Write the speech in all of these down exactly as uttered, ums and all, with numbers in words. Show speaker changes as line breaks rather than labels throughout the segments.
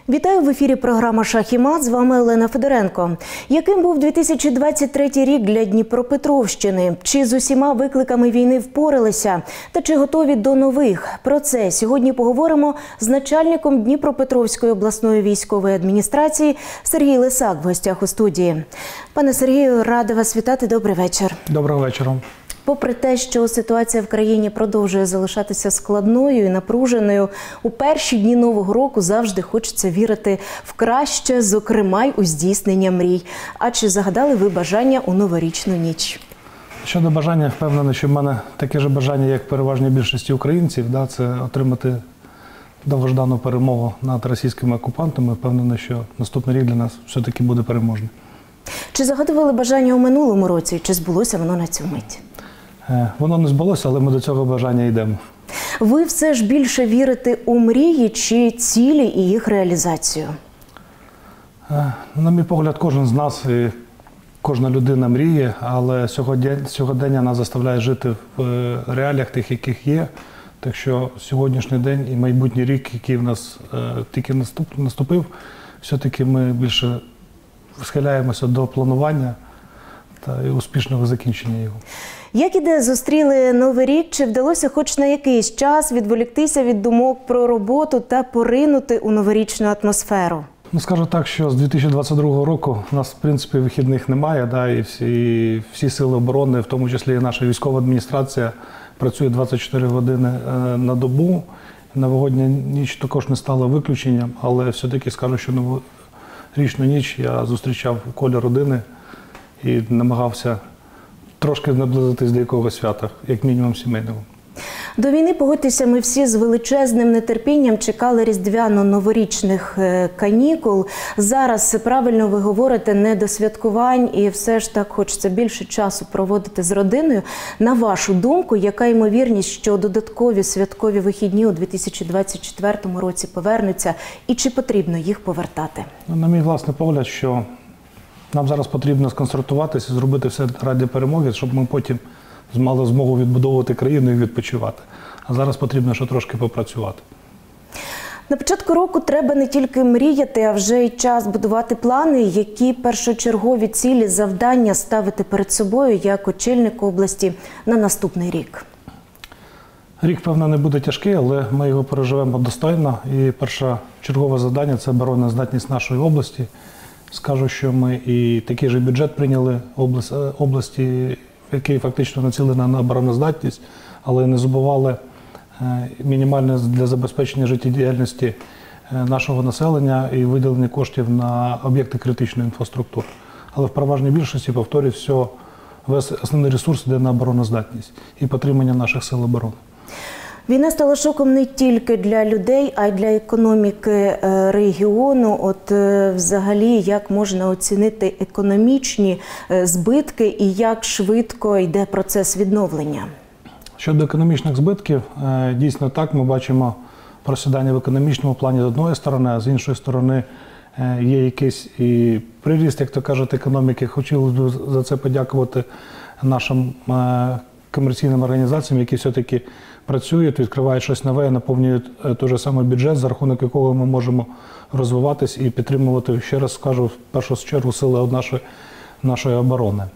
Вітаю в ефірі програма «Шах і мат». З вами Олена Федоренко. Яким був дві тисячі двадцять третій рік для Дніпропетровщини? Чи з усіма викликами війни впоралися? Та чи готові до нових? Про це сьогодні поговоримо з начальником Дніпропетровської обласної військової адміністрації Сергій Лисак в гостях у студії. Пане Сергію, рада вас вітати. Добрий вечір.
Доброго вечора.
Попри те, що ситуація в країні продовжує залишатися складною і напруженою, у перші дні Нового року завжди хочеться вірити в краще, зокрема й у здійснення мрій. А чи загадали ви бажання у новорічну ніч?
Щодо бажання, впевнений, що в мене таке ж бажання, як переважній більшості українців, да, це отримати довгождану перемогу над російськими окупантами. Впевнений, що наступний рік для нас все-таки буде переможний.
Чи загадували бажання у минулому році, чи збулося воно на цю мить?
Воно не збулося, але ми до цього бажання йдемо.
Ви все ж більше вірите у мрії чи цілі і їх реалізацію?
На мій погляд, кожен з нас, і кожна людина мріє, але сьогодення нас заставляє жити в реаліях тих, яких є. Так що сьогоднішній день і майбутній рік, який в нас тільки наступив, все-таки ми більше схиляємося до планування та і успішного закінчення його.
Як іде, зустріли Новий рік? Чи вдалося хоч на якийсь час відволіктися від думок про роботу та поринути у новорічну атмосферу?
Ну, скажу так, що з дві тисячі двадцять другого року у нас, в принципі, вихідних немає, да, і всі, і всі сили оборони, в тому числі і наша військова адміністрація, працює двадцять чотири години на добу. Новогодня ніч також не стала виключенням, але все-таки скажу, що новорічну ніч я зустрічав у колі родини і намагався трошки наблизитись до якогось свята, як мінімум сімейного.
До війни, погодьтеся, ми всі з величезним нетерпінням чекали різдвяно-новорічних канікул. Зараз, правильно ви говорите, не до святкувань і все ж так хочеться більше часу проводити з родиною. На вашу думку, яка ймовірність, що додаткові святкові вихідні у дві тисячі двадцять четвертому році повернуться і чи потрібно їх повертати?
На мій власний погляд, що нам зараз потрібно сконцентруватися, зробити все ради перемоги, щоб ми потім мали змогу відбудовувати країну і відпочивати. А зараз потрібно ще трошки попрацювати.
На початку року треба не тільки мріяти, а вже й час будувати плани, які першочергові цілі, завдання ставити перед собою як очільник області на наступний рік.
Рік, певно, не буде тяжкий, але ми його переживемо достойно. І першочергове завдання – це обороноздатність нашої області. Скажу, що ми і такий же бюджет прийняли області, який фактично націлений на обороноздатність, але не забували мінімальне для забезпечення життєдіяльності нашого населення і виділення коштів на об'єкти критичної інфраструктури. Але в переважній більшості, повторюю, все, весь основний ресурс йде на обороноздатність і підтримання наших сил оборони.
Війна стала шоком не тільки для людей, а й для економіки регіону. От взагалі, як можна оцінити економічні збитки і як швидко йде процес відновлення?
Щодо економічних збитків, дійсно так, ми бачимо просідання в економічному плані з одної сторони, а з іншої сторони є якийсь і приріст, як то кажуть, економіки. Хотілося б за це подякувати нашим комерційним організаціям, які все-таки працюють, відкривають щось нове, наповнюють той же самий бюджет, за рахунок якого ми можемо розвиватись і підтримувати, ще раз скажу, в першу чергу сили нашої, нашої оборони.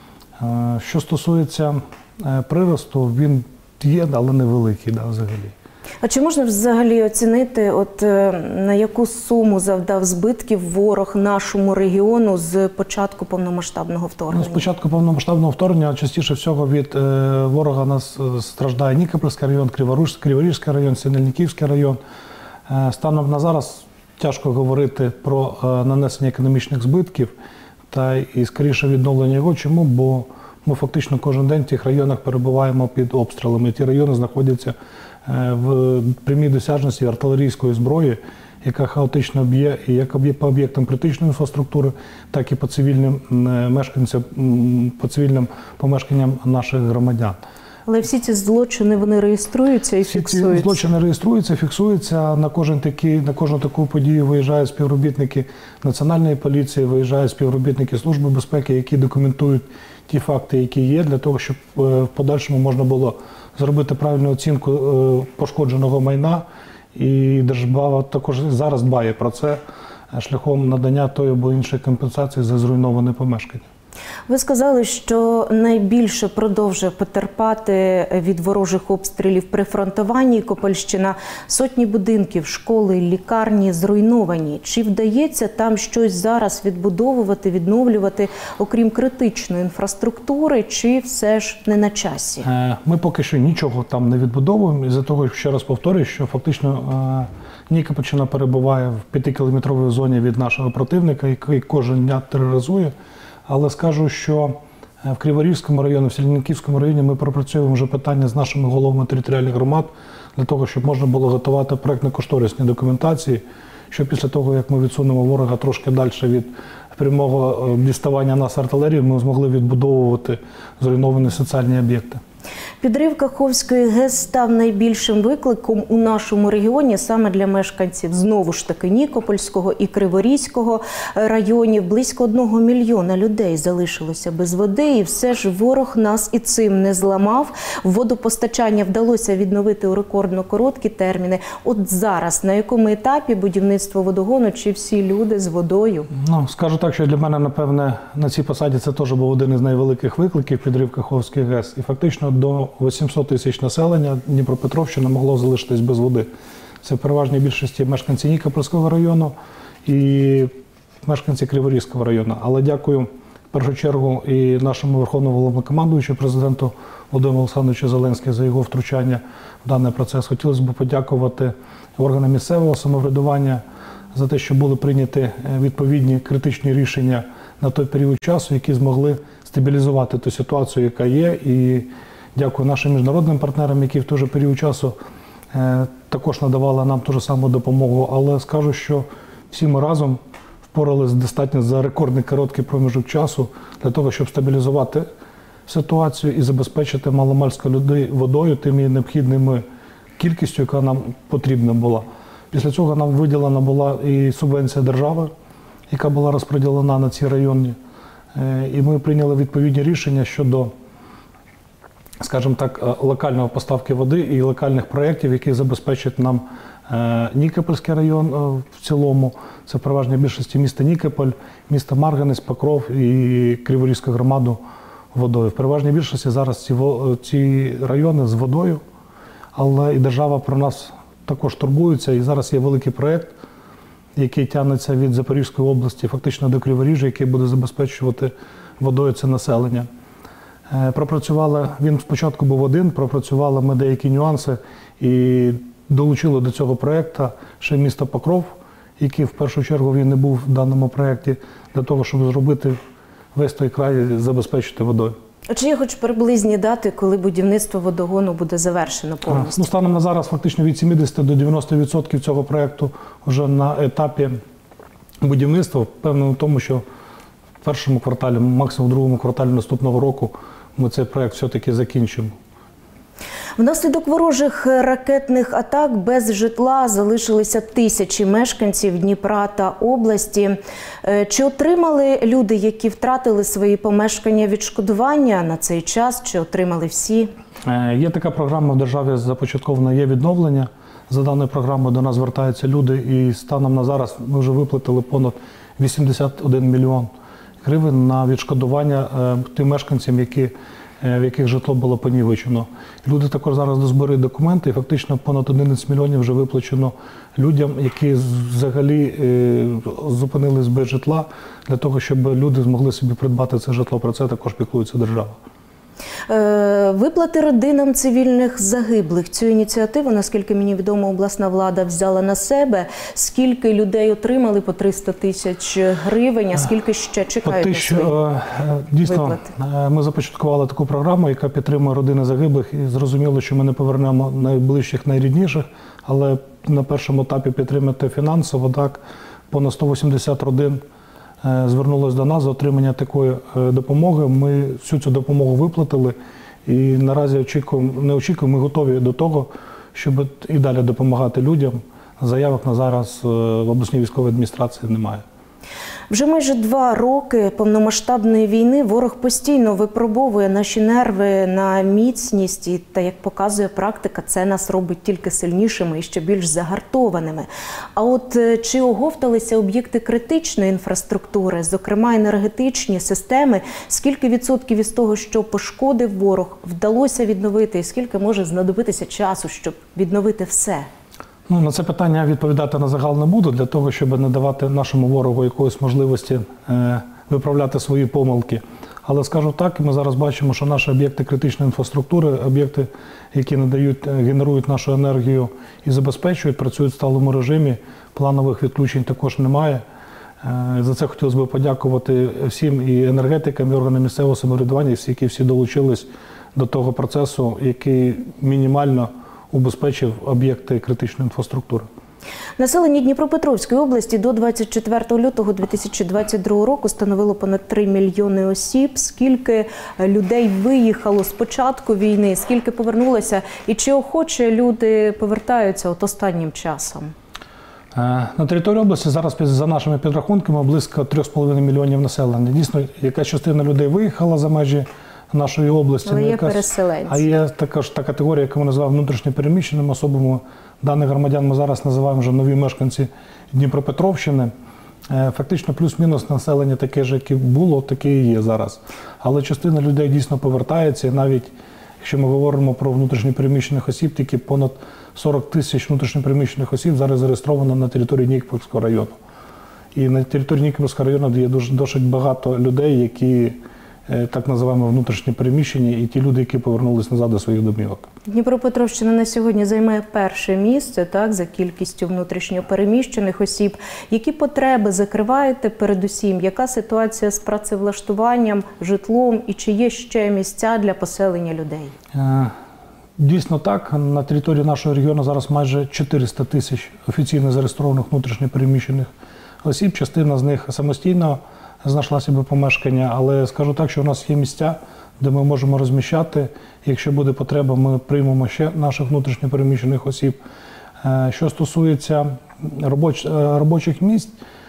Що стосується приросту, він є, але невеликий, да, взагалі.
А чи можна взагалі оцінити, от на яку суму завдав збитків ворог нашому регіону з початку повномасштабного вторгнення?
Ну, з початку повномасштабного вторгнення частіше всього від е, ворога нас страждає Нікопольський район, Криворізький район, Синельниківський район. Е, станом на зараз тяжко говорити про е, нанесення економічних збитків та і скоріше відновлення його. Чому? Бо ми фактично кожен день в тих районах перебуваємо під обстрілами. Ті райони знаходяться в прямій досяжності артилерійської зброї, яка хаотично б'є і як по об'єктам критичної інфраструктури, так і по цивільним мешканцям, по цивільним помешканням наших громадян.
Але всі ці злочини, вони реєструються і
всі
фіксуються?
Ці злочини реєструються, фіксуються. На, кожен такий, на кожну таку подію виїжджають співробітники Національної поліції, виїжджають співробітники Служби безпеки, які документують ті факти, які є, для того, щоб в подальшому можна було зробити правильну оцінку пошкодженого майна І держава також зараз дбає про це шляхом надання тої або іншої компенсації за зруйноване помешкання.
Ви сказали, що найбільше продовжує потерпати від ворожих обстрілів прифронтова Нікопольщина. Сотні будинків, школи, лікарні зруйновані. Чи вдається там щось зараз відбудовувати, відновлювати, окрім критичної інфраструктури, чи все ж не на часі?
Ми поки що нічого там не відбудовуємо. Із-за того, ще раз повторюю, що фактично Нікопольщина перебуває в п'ятикілометровій зоні від нашого противника, який кожен дня тероризує. Але скажу, що в Криворізькому районі, в Селянківському районі ми пропрацюємо вже питання з нашими головами територіальних громад для того, щоб можна було готувати проєктно-кошторисні документації, що після того, як ми відсунемо ворога трошки далі від прямого діставання нас артилерії, ми змогли відбудовувати зруйновані соціальні об'єкти.
Підрив Каховської ГЕС став найбільшим викликом у нашому регіоні саме для мешканців, знову ж таки, Нікопольського і Криворізького районів. Близько одного мільйона людей залишилося без води, і все ж ворог нас і цим не зламав. Водопостачання вдалося відновити у рекордно короткі терміни. От зараз, на якому етапі будівництво водогону, чи всі люди з водою?
Ну, скажу так, що для мене, напевне, на цій посаді це теж був один із найвеликих викликів – підрив Каховської ГЕС. І фактично до вісімсот тисяч населення Дніпропетровщина могло залишитись без води. Це в переважній більшості мешканці Нікопольського району і мешканці Криворізького району. Але дякую в першу чергу і нашому Верховному Головнокомандуючому, президенту Володимиру Олександровичу Зеленському за його втручання в даний процес. Хотілося б подякувати органам місцевого самоврядування за те, що були прийняті відповідні критичні рішення на той період часу, які змогли стабілізувати ту ситуацію, яка є. І дякую нашим міжнародним партнерам, які в той же період часу е, також надавали нам ту ж саму допомогу. Але скажу, що всі ми разом впоралися достатньо за рекордний короткий проміжок часу для того, щоб стабілізувати ситуацію і забезпечити маломальську людей водою тими необхідними кількістю, яка нам потрібна була. Після цього нам виділена була і субвенція держави, яка була розподілена на ці райони. Е, і ми прийняли відповідні рішення щодо, скажімо так, локальної поставки води і локальних проєктів, які забезпечать нам Нікопольський район в цілому. Це в переважній більшості міста Нікополь, міста Марганець, Покров і Криворізьку громаду водою. В переважній більшості зараз ці, ці райони з водою, але і держава про нас також турбується. І зараз є великий проєкт, який тягнеться від Запорізької області фактично до Криворіжжя, який буде забезпечувати водою це населення. Пропрацювали, він спочатку був один, пропрацювали ми деякі нюанси і долучили до цього проєкту ще місто Покров, який в першу чергу він не був в даному проєкті, для того, щоб зробити весь той край, забезпечити водою.
А чи є хоч приблизні дати, коли будівництво водогону буде завершено повністю?
Ну, станом на зараз фактично від сімдесят до дев'яноста відсотків цього проєкту вже на етапі будівництва, впевнений в тому, що в першому кварталі, максимум в другому кварталі наступного року ми цей проєкт все-таки закінчимо.
Внаслідок ворожих ракетних атак без житла залишилися тисячі мешканців Дніпра та області. Чи отримали люди, які втратили свої помешкання, відшкодування на цей час? Чи отримали всі?
Є така програма в державі започаткована «Є відновлення». За даною програмою до нас звертаються люди, і станом на зараз ми вже виплатили понад вісімдесят один мільйон гривень на відшкодування тим мешканцям, які, в яких житло було понівечено. Люди також зараз дозбирають документи, і фактично понад одинадцять мільйонів вже виплачено людям, які взагалі зупинились без житла, для того, щоб люди змогли собі придбати це житло. Про це також піклується держава.
Виплати родинам цивільних загиблих. Цю ініціативу, наскільки мені відомо, обласна влада взяла на себе. Скільки людей отримали по триста тисяч гривень, а скільки ще чекають на свої
дійсно,
виплати?
Ми започаткували таку програму, яка підтримує родини загиблих. І зрозуміло, що ми не повернемо найближчих, найрідніших, але на першому етапі підтримати фінансово. Так, понад сто вісімдесят родин звернулось до нас за отримання такої допомоги. Ми всю цю допомогу виплатили і наразі очікуємо, не очікуємо, ми готові до того, щоб і далі допомагати людям. Заявок на зараз в обласній військовій адміністрації немає.
Вже майже два роки повномасштабної війни ворог постійно випробовує наші нерви на міцність, і, та, як показує практика, це нас робить тільки сильнішими і ще більш загартованими. А от чи оговталися об'єкти критичної інфраструктури, зокрема енергетичні системи, скільки відсотків із того, що пошкодив ворог, вдалося відновити, і скільки може знадобитися часу, щоб відновити все?
Ну, на це питання відповідати на загал не буду, для того, щоб не давати нашому ворогу якоїсь можливості е, виправляти свої помилки. Але скажу так, ми зараз бачимо, що наші об'єкти критичної інфраструктури, об'єкти, які надають, генерують нашу енергію і забезпечують, працюють в сталому режимі, планових відключень також немає. Е, за це хотілося б подякувати всім і енергетикам, і органам місцевого самоврядування, які всі долучились до того процесу, який мінімально убезпечив об'єкти критичної інфраструктури.
Населення Дніпропетровської області до двадцять четвертого лютого дві тисячі двадцять другого року становило понад три мільйони осіб. Скільки людей виїхало з початку війни, скільки повернулося, і чи охоче люди повертаються от останнім часом?
На території області зараз, за нашими підрахунками, близько три з половиною мільйонів населення. Дійсно, якась частина людей виїхала за межі нашої області.
Але є
якась,
переселенці.
А є також та категорія, яку ми називаємо внутрішньо переміщеними особами. Даних громадян ми зараз називаємо вже нові мешканці Дніпропетровщини. Фактично плюс-мінус населення таке ж, яке було, таке і є зараз. Але частина людей дійсно повертається, і навіть якщо ми говоримо про внутрішньо переміщених осіб, тільки понад сорок тисяч внутрішньо переміщених осіб зараз зареєстровано на території Нікопольського району. І на території Нікопольського району є дуже, досить багато людей, які так називаємо внутрішні переміщення, і ті люди, які повернулися назад до своїх домівок.
Дніпропетровщина на сьогодні займає перше місце, так, за кількістю внутрішньо переміщених осіб. Які потреби закриваєте передусім? Яка ситуація з працевлаштуванням, житлом і чи є ще місця для поселення людей?
Дійсно так. На території нашого регіону зараз майже чотириста тисяч офіційно зареєстрованих внутрішньо переміщених осіб. Частина з них самостійно знайшла собі помешкання, але скажу так, що у нас є місця, де ми можемо розміщати. Якщо буде потреба, ми приймемо ще наших внутрішньо переміщених осіб. Що стосується робоч... робочих місць,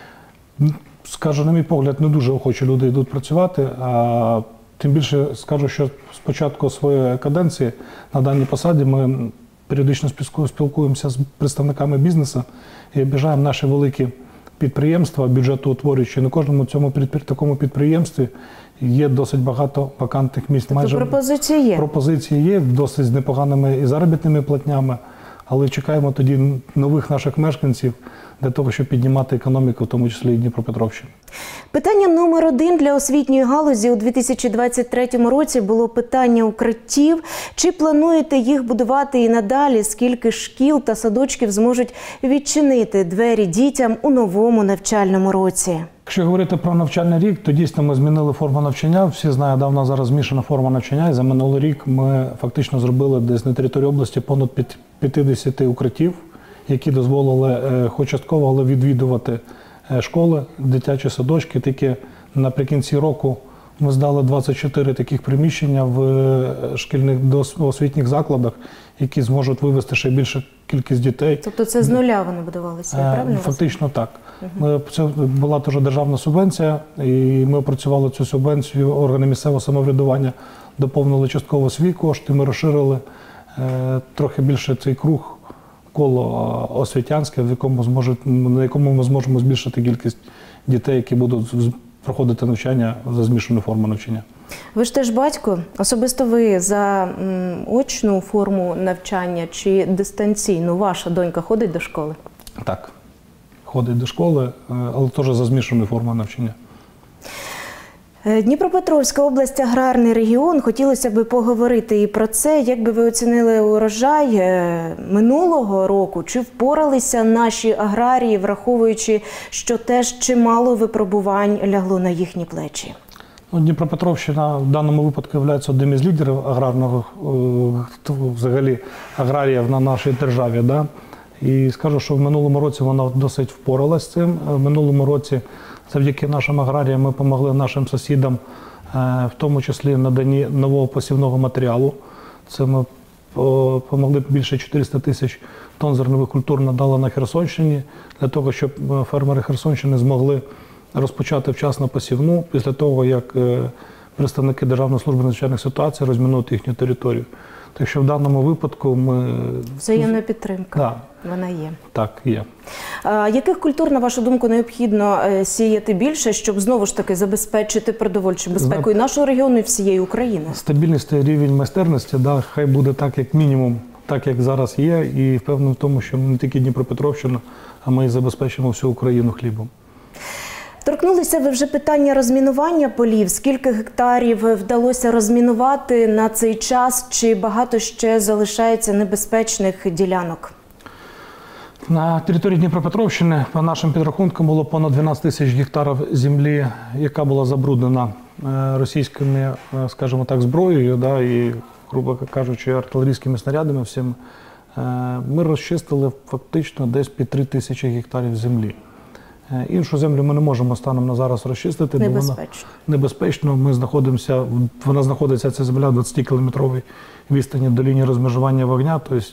скажу, на мій погляд, не дуже охочі люди йдуть працювати, а тим більше скажу, що з початку своєї каденції на даній посаді ми періодично спілкуємося з представниками бізнесу і обіжаємо наші великі підприємства, бюджетоутворюючі. На кожному цьому такому підприємстві є досить багато вакантних місць.
Тобто майже пропозиції є?
Пропозиції є, досить з непоганими і заробітними платнями, але чекаємо тоді нових наших мешканців для того, щоб піднімати економіку, в тому числі і Дніпропетровщини.
Питання номер один для освітньої галузі у дві тисячі двадцять третьому році було питання укриттів. Чи плануєте їх будувати і надалі? Скільки шкіл та садочків зможуть відчинити двері дітям у новому навчальному році?
Якщо говорити про навчальний рік, то дійсно ми змінили форму навчання. Всі знають, да, в нас зараз змішана форма навчання. І за минулий рік ми фактично зробили десь на території області понад п'ятдесят укриттів, які дозволили, хоч частково, але відвідувати школи, дитячі садочки. Тільки наприкінці року ми здали двадцять чотири таких приміщення в шкільних освітніх закладах, які зможуть вивести ще більше кількість дітей.
Тобто це з нуля вони будувалися, правильно?
Фактично так. Угу. Це була теж державна субвенція, і ми опрацювали цю субвенцію, органи місцевого самоврядування доповнили частково свої кошти, ми розширили е, трохи більше цей круг, коло освітянське, в якому зможуть, на якому ми зможемо збільшити кількість дітей, які будуть проходити навчання за змішану форму навчання.
Ви ж теж батько. Особисто ви за м, очну форму навчання чи дистанційну? Ваша донька ходить до школи?
Так, ходить до школи, але теж за змішаною формою навчання.
Дніпропетровська область – аграрний регіон. Хотілося б поговорити і про це. Як би ви оцінили урожай минулого року? Чи впоралися наші аграрії, враховуючи, що теж чимало випробувань лягло на їхні плечі?
Ну, Дніпропетровщина в даному випадку є одним із лідерів аграрного, взагалі, аграріїв на нашій державі. Да? І скажу, що в минулому році вона досить впоралась з цим. В минулому році завдяки нашим аграріям ми допомогли нашим сусідам, в тому числі наданні нового посівного матеріалу. Це ми допомогли більше чотириста тисяч тонн зернових культур надали на Херсонщині, для того, щоб фермери Херсонщини змогли розпочати вчасно посівну після того, як представники Державної служби надзвичайних ситуацій розмінують їхню територію. Так що в даному випадку ми…
Взаємна підтримка,
да.
Вона є.
Так, є.
А яких культур, на вашу думку, необхідно сіяти більше, щоб знову ж таки забезпечити продовольчу безпеку і нашого регіону, і всієї України?
Стабільність і рівень майстерності, да, хай буде так, як мінімум, так, як зараз є, і впевнений в тому, що не тільки Дніпропетровщина, а ми і забезпечимо всю Україну хлібом.
Торкнулися ви вже питання розмінування полів. Скільки гектарів вдалося розмінувати на цей час? Чи багато ще залишається небезпечних ділянок?
На території Дніпропетровщини, по нашим підрахункам, було понад дванадцять тисяч гектарів землі, яка була забруднена російськими, скажімо так, зброєю, да, і, грубо кажучи, артилерійськими снарядами всім. Ми розчистили фактично десь під три тисячі гектарів землі. Іншу землю ми не можемо станом на зараз розчистити, бо вона небезпечно. Ми знаходимося, вона знаходиться, ця земля, в двадцятикілометровій відстані до лінії розмежування вогня. Тобто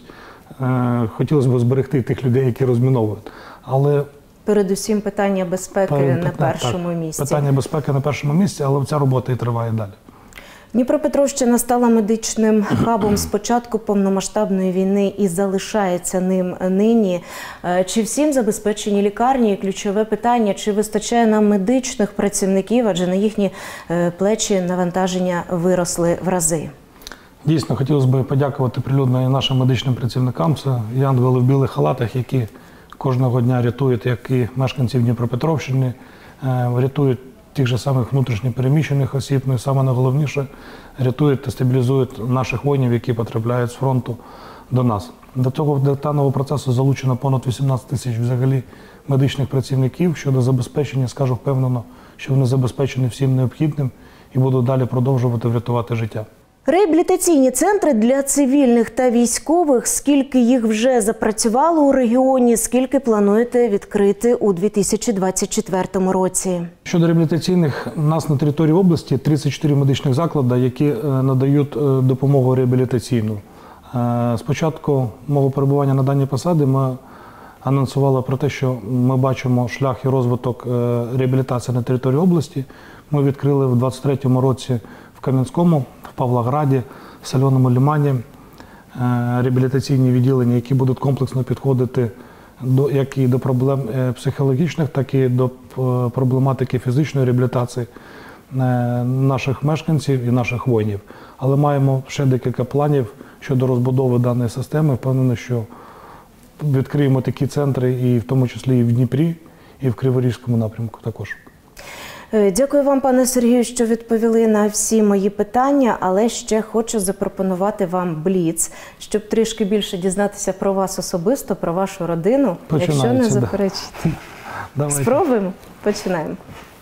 е, хотілося б зберегти тих людей, які розміновують. Але
передусім питання безпеки
питання,
на першому
так,
місці.
Питання безпеки на першому місці, але ця робота і триває далі.
Дніпропетровщина стала медичним хабом з початку повномасштабної війни і залишається ним нині. Чи всім забезпечені лікарні? І ключове питання, чи вистачає нам медичних працівників, адже на їхні плечі навантаження виросли в рази?
Дійсно, хотілося б подякувати прилюдно і нашим медичним працівникам. Це янголи в білих халатах, які кожного дня рятують, як і мешканців Дніпропетровщини, рятують тих же самих внутрішньо переміщених осіб, ну і саме найголовніше, рятують та стабілізують наших воїнів, які потрапляють з фронту до нас. До цього до даного процесу залучено понад вісімнадцять тисяч взагалі медичних працівників. Щодо забезпечення, скажу впевнено, що вони забезпечені всім необхідним і будуть далі продовжувати врятувати життя.
Реабілітаційні центри для цивільних та військових, скільки їх вже запрацювало у регіоні, скільки плануєте відкрити у дві тисячі двадцять четвертому році?
Щодо реабілітаційних, у нас на території області тридцять чотири медичних заклади, які надають допомогу реабілітаційну. З початку мого перебування на даній посаді ми анонсували про те, що ми бачимо шлях і розвиток реабілітації на території області. Ми відкрили в двадцять третьому році в Кам'янському, в Павлограді, в Соленому Лимані реабілітаційні відділення, які будуть комплексно підходити до, як і до проблем психологічних, так і до проблематики фізичної реабілітації наших мешканців і наших воїнів. Але маємо ще декілька планів щодо розбудови даної системи. Впевнений, що відкриємо такі центри, і в тому числі і в Дніпрі, і в Криворізькому напрямку також.
Дякую вам, пане Сергію, що відповіли на всі мої питання, але ще хочу запропонувати вам бліц, щоб трішки більше дізнатися про вас особисто, про вашу родину, якщо не заперечите.
Да.
Спробуємо? Починаємо.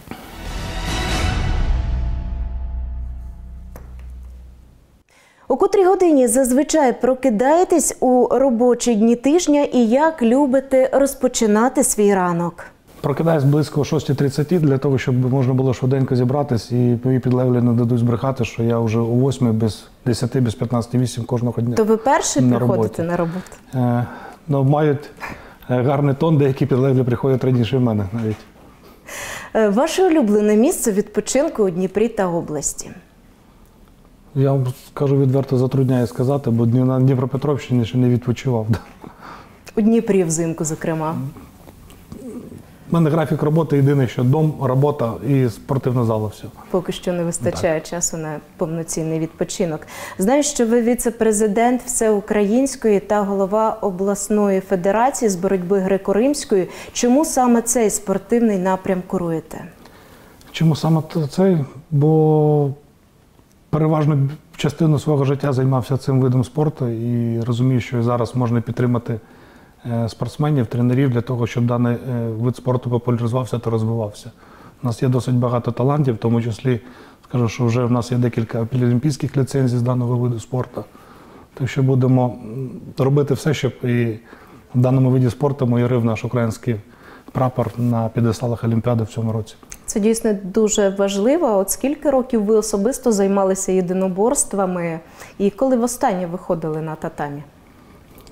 У котрій годині зазвичай прокидаєтесь у робочі дні тижня і як любите розпочинати свій ранок?
Прокидаюсь близько о шостій тридцять для того, щоб можна було швиденько зібратись, і мої підлеглі не дадуть збрехати, що я вже о восьмій, без десяти, без п'ятнадцяти вісім кожного дня.
То ви перший
на
приходите
роботі.
на роботу?
Е, ну, мають гарний тон, деякі підлеглі приходять раніше в мене навіть.
Ваше улюблене місце відпочинку у Дніпрі та області?
Я вам скажу відверто, затрудняю сказати, бо на Дніпропетровщині ще не відпочивав.
У Дніпрі взимку, зокрема.
У мене графік роботи єдиний, що дом, робота і спортивна зала. Все.
Поки що не вистачає так. часу на повноцінний відпочинок. Знаю, що ви віце-президент Всеукраїнської та голова обласної федерації з боротьби греко-римської. Чому саме цей спортивний напрям куруєте?
Чому саме цей? Бо переважно частину свого життя займався цим видом спорту і розумію, що зараз можна підтримати спортсменів, тренерів для того, щоб даний вид спорту популяризувався та розвивався. У нас є досить багато талантів, в тому числі, скажу, що вже в нас є декілька олімпійських ліцензій з даного виду спорту. Так що будемо робити все, щоб і в даному виді спорту майорив наш український прапор на п'єдесталах Олімпіади в цьому році.
Це дійсно дуже важливо. От скільки років ви особисто займалися єдиноборствами і коли востаннє виходили на татамі?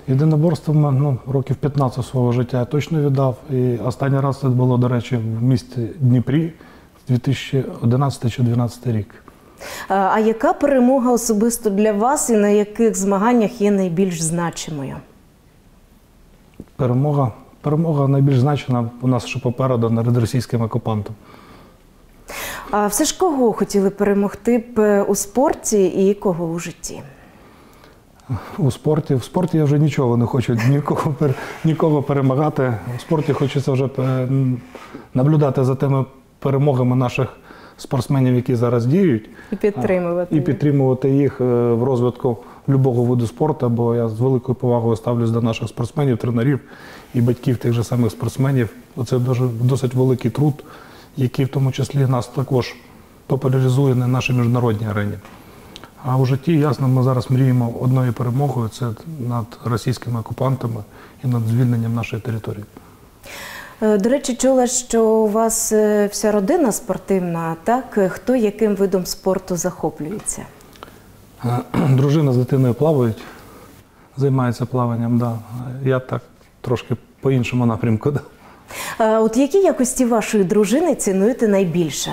Єдиноборством ну, років п'ятнадцять свого життя я точно віддав. І останній раз це було, до речі, в місті Дніпрі дві тисячі одинадцятий чи дві тисячі дванадцятий рік.
А, а яка перемога особисто для вас і на яких змаганнях є найбільш значимою?
Перемога, перемога найбільш значена у нас ще попереду над російським окупантом.
А все ж кого хотіли перемогти б у спорті і кого у житті?
У спорті. В спорті я вже нічого не хочу нікого, нікого перемагати. У спорті хочеться вже наблюдати за тими перемогами наших спортсменів, які зараз діють.
І підтримувати.
І підтримувати їх в розвитку будь-якого виду спорту, бо я з великою повагою ставлюсь до наших спортсменів, тренерів і батьків тих же самих спортсменів. Це дуже, досить великий труд, який в тому числі нас також популяризує на нашій міжнародній арені. А у житті, ясно, ми зараз мріємо одною перемогою – це над російськими окупантами і над звільненням нашої території.
До речі, чула, що у вас вся родина спортивна, так? Хто яким видом спорту захоплюється?
Дружина з дитиною плавають, займається плаванням, да. Я так трошки по іншому напрямку. Да.
А от які якості вашої дружини цінуєте найбільше?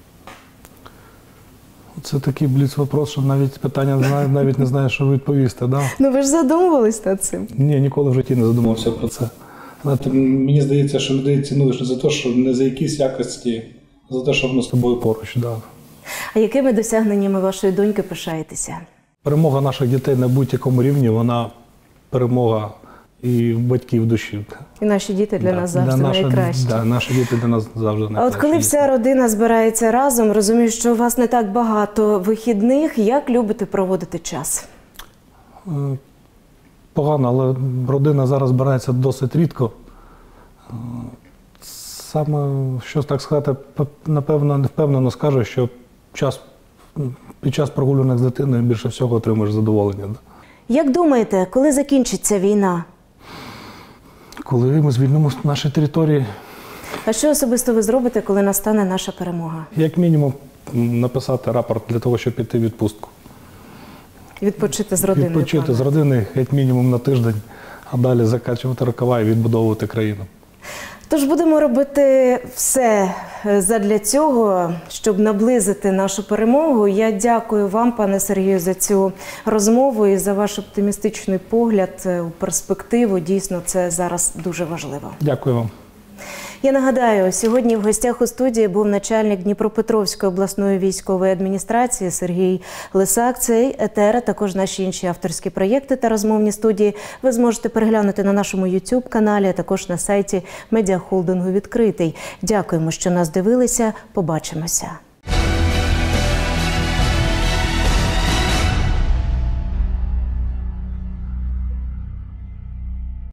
Це такий бліц-вопрос, що навіть питання навіть не знаю, що відповісти. Да?
Ну ви ж задумувались над цим?
Ні, ніколи в житті не задумався про це. Знаєте, мені здається, що людей цінуєш не за те, що не за якісь якості, а за те, що воно з тобою поруч. Да.
А якими досягненнями вашої доньки пишаєтеся?
Перемога наших дітей на будь-якому рівні, вона перемога і батьків душі.
І наші діти для
да.
нас завжди
для наші,
найкращі.
Да, наші діти для нас завжди найкращі.
А от коли вся родина збирається разом, розумію, що у вас не так багато вихідних, як любите проводити час?
Погано, але родина зараз збирається досить рідко. Саме, що так сказати, напевно, невпевнено скажу, що час, під час прогулянок з дитиною більше всього отримуєш задоволення.
Як думаєте, коли закінчиться війна?
Коли ми звільнимо наші території.
А що особисто ви зробите, коли настане наша перемога?
Як мінімум написати рапорт для того, щоб піти в відпустку.
Відпочити з родиною?
Відпочити
пане?
з родини, як мінімум на тиждень, а далі закачувати рукава і відбудовувати країну.
Тож будемо робити все задля цього, щоб наблизити нашу перемогу. Я дякую вам, пане Сергію, за цю розмову і за ваш оптимістичний погляд у перспективу. Дійсно, це зараз дуже важливо.
Дякую вам.
Я нагадаю, сьогодні в гостях у студії був начальник Дніпропетровської обласної військової адміністрації Сергій Лисак. Цей етер, а також наші інші авторські проєкти та розмовні студії ви зможете переглянути на нашому ютуб-каналі, а також на сайті медіахолдингу «Відкритий». Дякуємо, що нас дивилися. Побачимося.